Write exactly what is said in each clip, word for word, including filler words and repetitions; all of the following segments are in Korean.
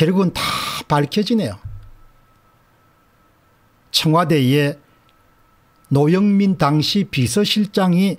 결국은 다 밝혀지네요. 청와대에 노영민 당시 비서실장이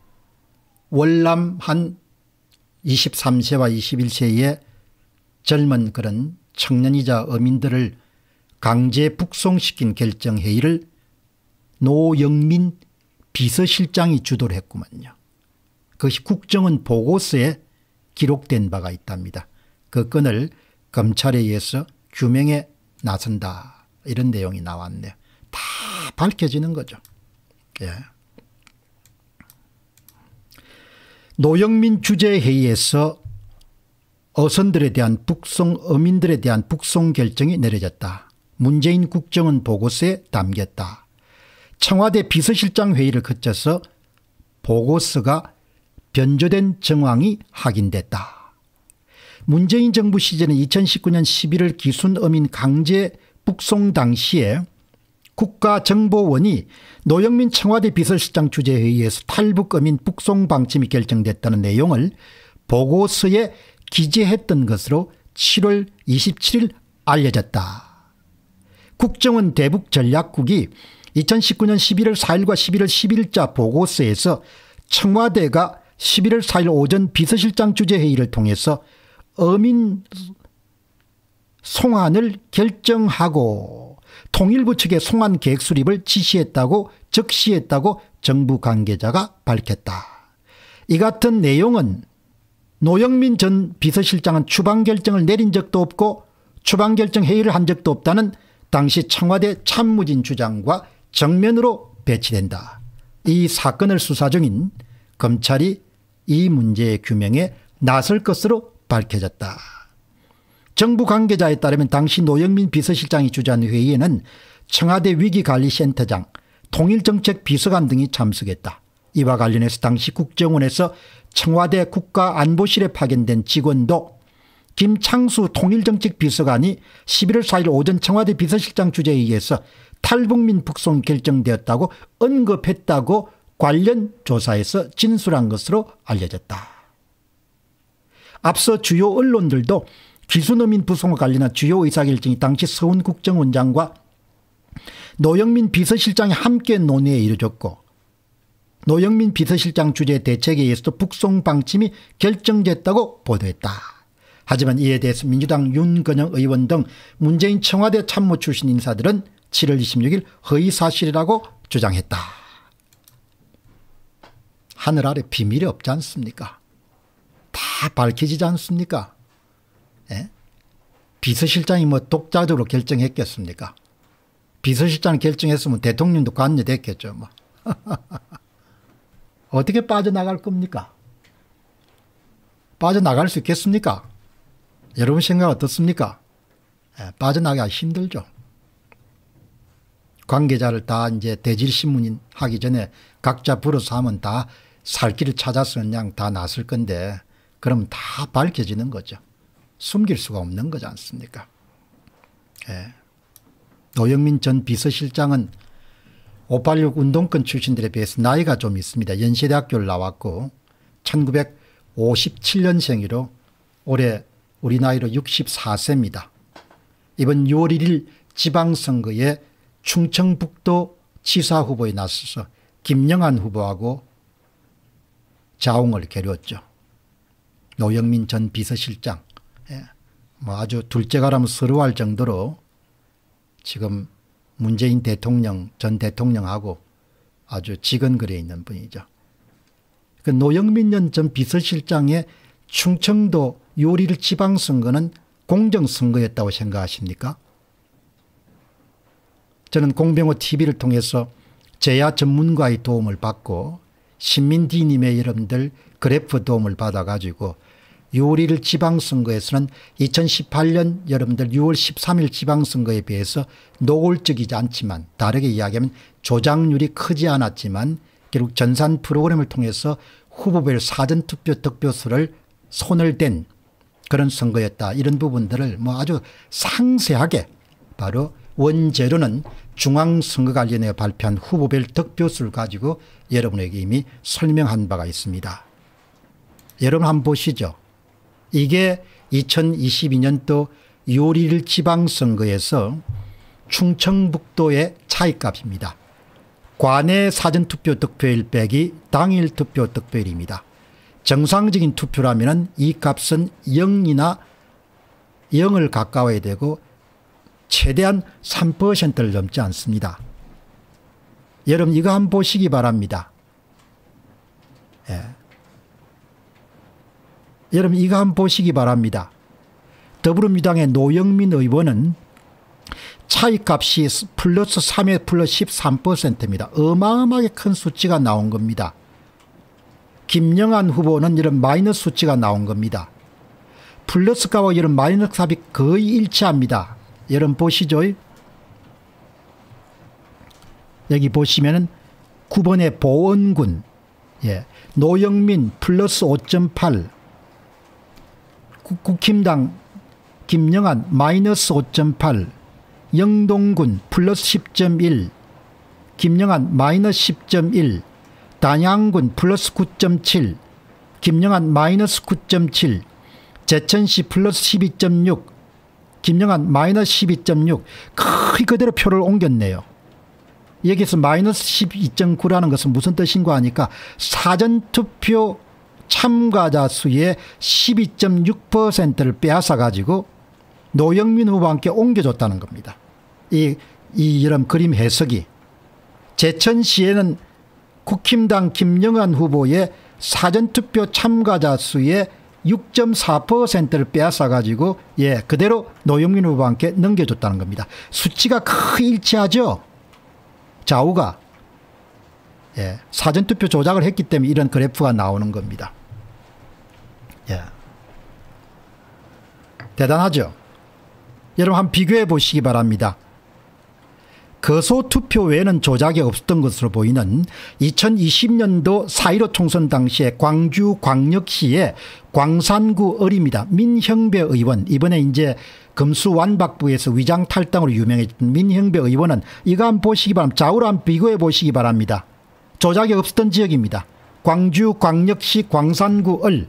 월남 한 이십삼 세와 이십일 세의 젊은 그런 청년이자 어민들을 강제 북송시킨 결정회의를 노영민 비서실장이 주도를 했구만요. 그것이 국정원 보고서에 기록된 바가 있답니다. 그 건을 검찰에 의해서 규명에 나선다 이런 내용이 나왔네요. 다 밝혀지는 거죠. 예. 노영민 주재회의에서 어선들에 대한 북송 어민들에 대한 북송 결정이 내려졌다. 문재인 국정원 보고서에 담겼다. 청와대 비서실장 회의를 거쳐서 보고서가 변조된 정황이 확인됐다. 문재인 정부 시절에 이천십구 년 십일월 기순 어민 강제 북송 당시에 국가정보원이 노영민 청와대 비서실장 주재회의에서 탈북 어민 북송 방침이 결정됐다는 내용을 보고서에 기재했던 것으로 칠월 이십칠일 알려졌다. 국정원 대북 전략국이 이천십구 년 십일월 사일과 십일월 십일자 보고서에서 청와대가 십일월 사일 오전 비서실장 주재회의를 통해서 어민 송환을 결정하고 통일부 측에 송환 계획 수립을 지시했다고 적시했다고 정부 관계자가 밝혔다. 이 같은 내용은 노영민 전 비서실장은 추방 결정을 내린 적도 없고 추방 결정 회의를 한 적도 없다는 당시 청와대 참모진 주장과 정면으로 배치된다. 이 사건을 수사 중인 검찰이 이 문제의 규명에 나설 것으로 밝혀졌다. 정부 관계자에 따르면 당시 노영민 비서실장이 주재한 회의에는 청와대 위기관리센터장, 통일정책비서관 등이 참석했다. 이와 관련해서 당시 국정원에서 청와대 국가안보실에 파견된 직원도 김창수 통일정책비서관이 십일월 사일 오전 청와대 비서실장 주재회의에서 탈북민 북송 결정되었다고 언급했다고 관련 조사에서 진술한 것으로 알려졌다. 앞서 주요 언론들도 기순어민 북송과 관련한 주요 의사결정이 당시 서훈 국정원장과 노영민 비서실장이 함께 논의에 이루어졌고 노영민 비서실장 주재 대책에 의해서도 북송 방침이 결정됐다고 보도했다. 하지만 이에 대해서 민주당 윤건영 의원 등 문재인 청와대 참모 출신 인사들은 칠월 이십육일 허위사실이라고 주장했다. 하늘 아래 비밀이 없지 않습니까? 다 밝혀지지 않습니까? 예? 비서실장이 뭐 독자적으로 결정했겠습니까? 비서실장이 결정했으면 대통령도 관여됐겠죠. 뭐. 어떻게 빠져나갈 겁니까? 빠져나갈 수 있겠습니까? 여러분 생각 어떻습니까? 예, 빠져나가기 힘들죠. 관계자를 다 이제 대질신문 하기 전에 각자 불어서 하면 다 살 길을 찾아서 그냥 다 나설 건데 그러면 다 밝혀지는 거죠. 숨길 수가 없는 거지 않습니까? 예. 노영민 전 비서실장은 오팔육 운동권 출신들에 비해서 나이가 좀 있습니다. 연세대학교를 나왔고 천구백오십칠 년생이로 올해 우리 나이로 육십사 세입니다. 이번 유월 일일 지방선거에 충청북도 지사 후보에 나서서 김영한 후보하고 자웅을 겨루었죠. 노영민 전 비서실장. 예. 뭐 아주 둘째가라면 서러워할 정도로 지금 문재인 대통령 전 대통령하고 아주 지근거려 있는 분이죠. 그 노영민 전 비서실장의 충청도 유월 일일 지방선거는 공정선거였다고 생각하십니까? 저는 공병호 티비를 통해서 제야 전문가의 도움을 받고 신민디님의 여러분들 그래프 도움을 받아가지고 유월 일일 지방선거에서는 이천십팔 년 여러분들 유월 십삼일 지방선거에 비해서 노골적이지 않지만 다르게 이야기하면 조작률이 크지 않았지만 결국 전산 프로그램을 통해서 후보별 사전투표 득표수를 손을 댄 그런 선거였다. 이런 부분들을 뭐 아주 상세하게 바로 원재료는 중앙선거관리위원회가 발표한 후보별 득표수를 가지고 여러분에게 이미 설명한 바가 있습니다. 여러분 한번 보시죠. 이게 이천이십이 년도 유월 일 일 지방선거에서 충청북도의 차이값입니다. 관내 사전투표 득표일 빼기 당일 투표 득표일입니다. 정상적인 투표라면 이 값은 영이나 영을 가까워야 되고 최대한 삼 퍼센트를 넘지 않습니다. 여러분 이거 한번 보시기 바랍니다. 예. 여러분 이거 한번 보시기 바랍니다. 더불어민주당의 노영민 의원은 차이값이 플러스 삼에 플러스 십삼 퍼센트입니다. 어마어마하게 큰 수치가 나온 겁니다. 김영한 후보는 이런 마이너스 수치가 나온 겁니다. 플러스 값과 이런 마이너스 값이 거의 일치합니다. 여러분 보시죠. 여기 보시면은 구 번의 보원군, 예. 노영민 플러스 오 점 팔, 국힘당 김영한 마이너스 오 점 팔, 영동군 플러스 십 점 일, 김영한 마이너스 십 점 일, 단양군 플러스 구 점 칠, 김영한 마이너스 구 점 칠, 제천시 플러스 십이 점 육, 김영한 마이너스 십이 점 육, 거의 그대로 표를 옮겼네요. 여기서 마이너스 십이 점 구라는 것은 무슨 뜻인가 하니까 사전투표 참가자 수의 십이 점 육 퍼센트를 빼앗아 가지고 노영민 후보와 옮겨줬다는 겁니다. 이, 이 이런 그림 해석이 제천시에는 국힘당 김영한 후보의 사전투표 참가자 수의 육 점 사 퍼센트를 빼앗아 가지고 예 그대로 노영민 후보와 함께 넘겨줬다는 겁니다. 수치가 거의 일치하죠. 좌우가 예, 사전투표 조작을 했기 때문에 이런 그래프가 나오는 겁니다. 예. 대단하죠. 여러분 한번 비교해 보시기 바랍니다. 거소투표 외에는 조작이 없었던 것으로 보이는 이천이십 년도 사 일오 총선 당시에 광주광역시의 광산구 을입니다. 민형배 의원, 이번에 이제 금수완박부에서 위장 탈당으로 유명해진 민형배 의원은 이거 한번 보시기 바랍니다. 좌우로 한번 비교해 보시기 바랍니다. 조작이 없었던 지역입니다. 광주광역시 광산구 을,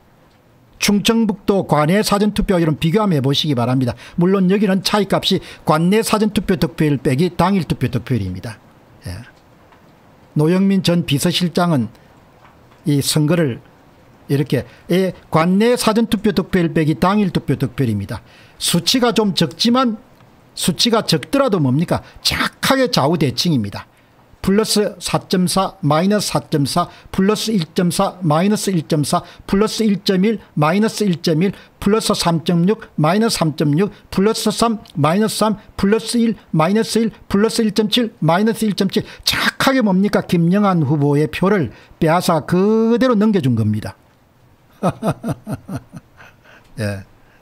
충청북도 관내 사전투표 이런 비교 한번 해보시기 바랍니다. 물론 여기는 차이값이 관내 사전투표 득표일 빼기 당일 투표 득표일입니다. 예. 노영민 전 비서실장은 이 선거를 이렇게 예, 관내 사전투표 득표일 빼기 당일 투표 득표일입니다. 수치가 좀 적지만 수치가 적더라도 뭡니까? 정확하게 좌우 대칭입니다. 플러스 사 점 사, 마이너스 사 점 사, 플러스 일 점 사, 마이너스 일 점 사, 플러스 일 점 일, 마이너스 일 점 일, 플러스 삼 점 육, 마이너스 삼 점 육, 플러스 삼, 마이너스 삼, 플러스 일, 마이너스 일, 플러스 일 점 칠, 마이너스 일 점 칠. 정확하게 뭡니까? 김영한 후보의 표를 빼앗아 그대로 넘겨준 겁니다. 예.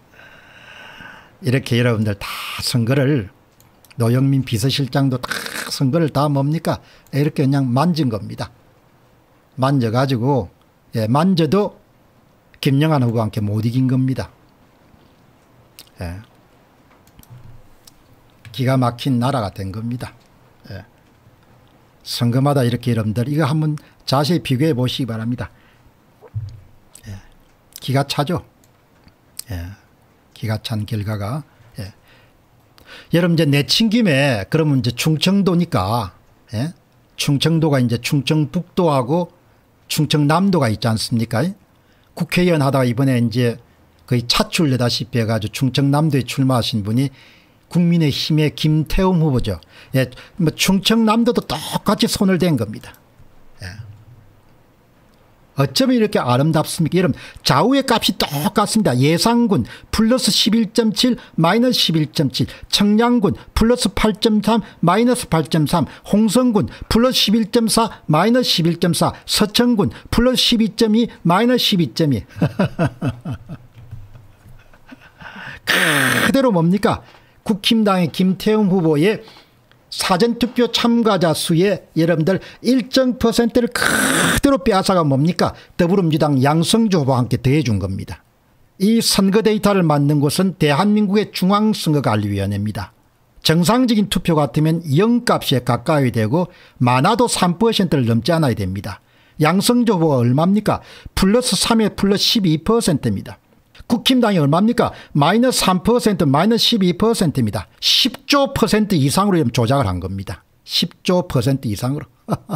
이렇게 여러분들 다 선거를 노영민 비서실장도 다 선거를 다 뭡니까? 이렇게 그냥 만진 겁니다. 만져가지고, 예, 만져도 김영한 후보와 함께 못 이긴 겁니다. 예. 기가 막힌 나라가 된 겁니다. 예. 선거마다 이렇게 여러분들 이거 한번 자세히 비교해 보시기 바랍니다. 예. 기가 차죠? 예. 기가 찬 결과가. 예. 여러분 이제 내친 김에 그러면 이제 충청도니까 예? 충청도가 이제 충청북도하고 충청남도가 있지 않습니까? 국회의원 하다가 이번에 이제 거의 차출되다시피 해가지고 충청남도에 출마하신 분이 국민의힘의 김태움 후보죠. 예, 뭐 충청남도도 똑같이 손을 댄 겁니다. 예. 어쩌면 이렇게 아름답습니까? 여러분 좌우의 값이 똑같습니다. 예산군 플러스 십일 점 칠 마이너스 십일 점 칠, 청량군 플러스 팔 점 삼 마이너스 팔 점 삼, 홍성군 플러스 십일 점 사 마이너스 십일 점 사, 서천군 플러스 십이 점 이 마이너스 십이 점 이. 그대로 뭡니까? 국힘당의 김태웅 후보의 사전투표 참가자 수의 여러분들 일정 퍼센트를 그대로 빼앗아가 뭡니까? 더불어민주당 양성주 후보와 함께 더해준 겁니다. 이 선거 데이터를 만든 곳은 대한민국의 중앙선거관리위원회입니다. 정상적인 투표 같으면 영 값에 가까이 되고 많아도 삼 퍼센트를 넘지 않아야 됩니다. 양성주 후보가 얼마입니까? 플러스 삼에 플러스 십이 퍼센트입니다. 국힘당이 얼마입니까? 마이너스 삼 퍼센트, 마이너스 십이 퍼센트입니다. 십조 퍼센트 이상으로 조작을 한 겁니다. 십조 퍼센트 이상으로.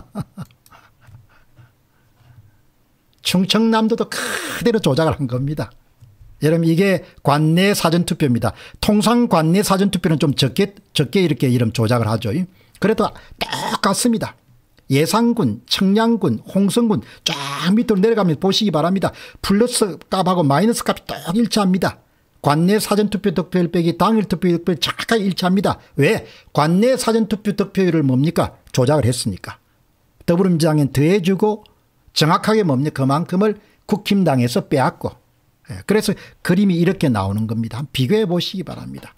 충청남도도 그대로 조작을 한 겁니다. 여러분 이게 관내 사전투표입니다. 통상 관내 사전투표는 좀 적게 적게 이렇게 이름 조작을 하죠. 그래도 똑같습니다. 예산군, 청량군, 홍성군 쫙 밑으로 내려가면 보시기 바랍니다. 플러스 값하고 마이너스 값이 똑 일치합니다. 관내 사전투표 득표율 빼기 당일 투표율 득표율 정확하게 일치합니다. 왜? 관내 사전투표 득표율을 뭡니까? 조작을 했으니까. 더불어민주당엔 더해주고 정확하게 뭡니까? 그만큼을 국힘당에서 빼앗고. 그래서 그림이 이렇게 나오는 겁니다. 한번 비교해 보시기 바랍니다.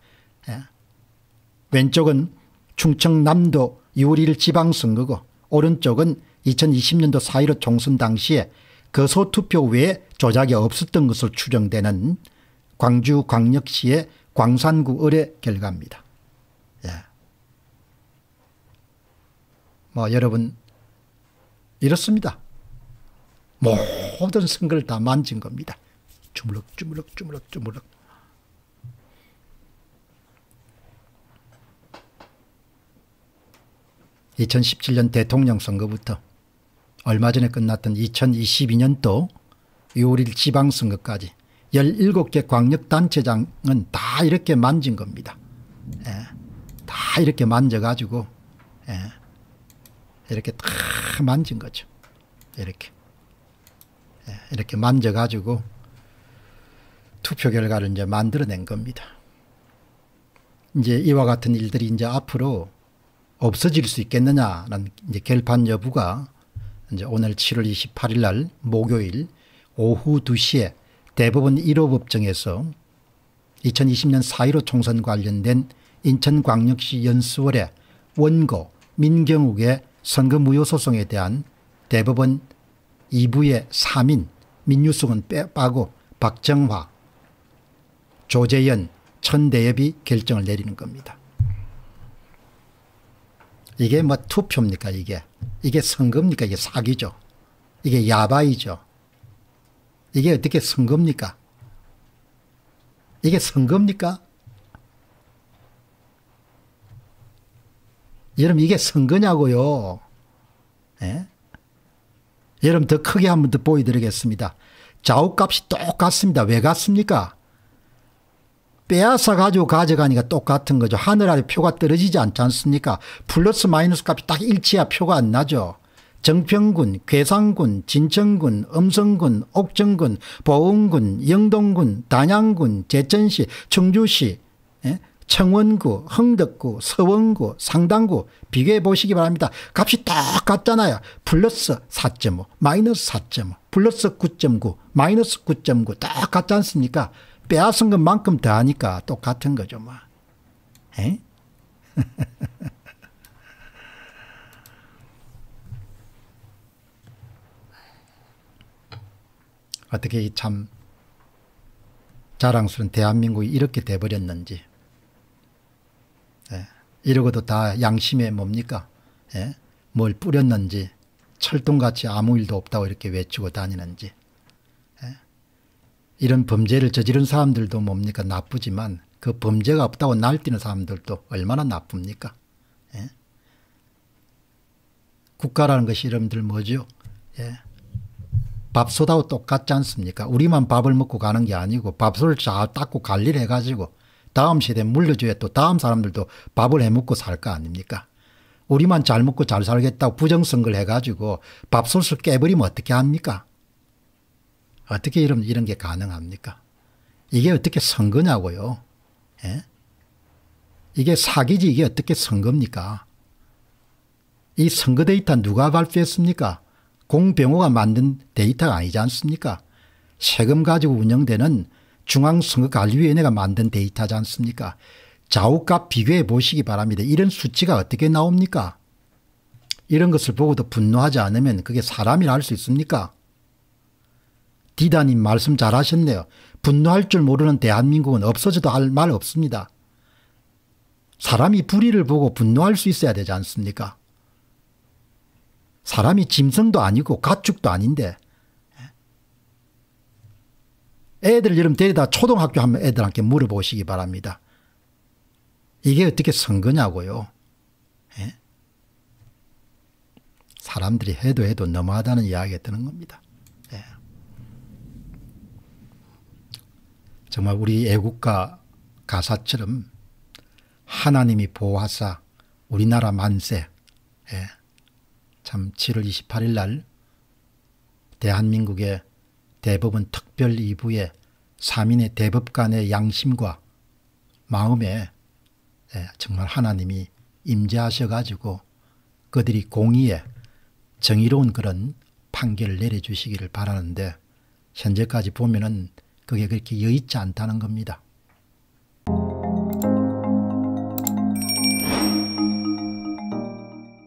왼쪽은 충청남도 유월 일 일 지방선거고 오른쪽은 이천이십 년도 사 일오 총선 당시에 거소투표 외에 조작이 없었던 것으로 추정되는 광주광역시의 광산구 의뢰 결과입니다. 예. 뭐 여러분 이렇습니다. 모든 선거를 다 만진 겁니다. 주물럭 주물럭 주물럭 주물럭. 이천십칠 년 대통령 선거부터 얼마 전에 끝났던 이천이십이 년도 유월 일 일 지방선거까지 열일곱 개 광역단체장은 다 이렇게 만진 겁니다. 예. 다 이렇게 만져가지고 예. 이렇게 다 만진 거죠. 이렇게 예. 이렇게 만져가지고 투표 결과를 이제 만들어낸 겁니다. 이제 이와 같은 일들이 이제 앞으로 없어질 수 있겠느냐라는 이제 결판 여부가 이제 오늘 칠월 이십팔일 날 목요일 오후 두 시에 대법원 일 호 법정에서 이천이십 년 사 일오 총선 관련된 인천광역시 연수원의 원고 민경욱의 선거무효소송에 대한 대법원 이 부의 삼 인 민유숙은 빠고 박정화, 조재현, 천대엽이 결정을 내리는 겁니다. 이게 뭐 투표입니까 이게. 이게 선거입니까? 이게 사기죠. 이게 야바이죠. 이게 어떻게 선거입니까? 이게 선거입니까? 여러분 이게 선거냐고요. 예? 여러분 더 크게 한 번 더 보여드리겠습니다. 좌우값이 똑같습니다. 왜 같습니까? 빼앗아 가지고 가져가니까 똑같은 거죠. 하늘 아래 표가 떨어지지 않지 않습니까? 플러스 마이너스 값이 딱 일치해야 표가 안 나죠. 정평군, 괴산군, 진천군, 음성군, 옥정군, 보은군, 영동군, 단양군, 제천시, 청주시, 예? 청원구, 흥덕구, 서원구, 상당구 비교해 보시기 바랍니다. 값이 똑같잖아요. 플러스 사 점 오, 마이너스 사 점 오, 플러스 구 점 구, 마이너스 구 점 구 똑같지 않습니까? 빼앗은 것만큼 더 하니까 똑같은 거죠. 뭐. 에? 어떻게 참 자랑스러운 대한민국이 이렇게 돼버렸는지. 예. 이러고도 다 양심에 뭡니까? 예? 뭘 뿌렸는지 철동같이 아무 일도 없다고 이렇게 외치고 다니는지. 예? 이런 범죄를 저지른 사람들도 뭡니까? 나쁘지만 그 범죄가 없다고 날뛰는 사람들도 얼마나 나쁩니까? 예? 국가라는 것이 여러분들 뭐죠? 예? 밥솥하고 똑같지 않습니까? 우리만 밥을 먹고 가는 게 아니고 밥솥을 잘 닦고 관리를 해가지고 다음 세대에 물려줘야 또 다음 사람들도 밥을 해먹고 살 거 아닙니까? 우리만 잘 먹고 잘 살겠다고 부정선거를 해가지고 밥솥을 깨버리면 어떻게 합니까? 어떻게 이런, 이런 게 가능합니까? 이게 어떻게 선거냐고요? 예? 이게 사기지 이게 어떻게 선거입니까? 이 선거 데이터 누가 발표했습니까? 공병호가 만든 데이터가 아니지 않습니까? 세금 가지고 운영되는 중앙선거관리위원회가 만든 데이터지 않습니까? 좌우값 비교해 보시기 바랍니다. 이런 수치가 어떻게 나옵니까? 이런 것을 보고도 분노하지 않으면 그게 사람이라 할 수 있습니까? 디다님 말씀 잘하셨네요. 분노할 줄 모르는 대한민국은 없어져도 할 말 없습니다. 사람이 불의를 보고 분노할 수 있어야 되지 않습니까? 사람이 짐승도 아니고 가축도 아닌데 애들 여러분 데리다 초등학교 한번 애들한테 물어보시기 바랍니다. 이게 어떻게 선거냐고요. 예? 사람들이 해도 해도 너무하다는 이야기가 드는 겁니다. 예. 정말 우리 애국가 가사처럼 하나님이 보호하사 우리나라 만세. 예. 참 칠월 이십팔일 날 대한민국의 대법원 특별 이 부의 삼인의 대법관의 양심과 마음에 예, 정말 하나님이 임재하셔가지고 그들이 공의에 정의로운 그런 판결을 내려주시기를 바라는데 현재까지 보면은 그게 그렇게 여의치 않다는 겁니다.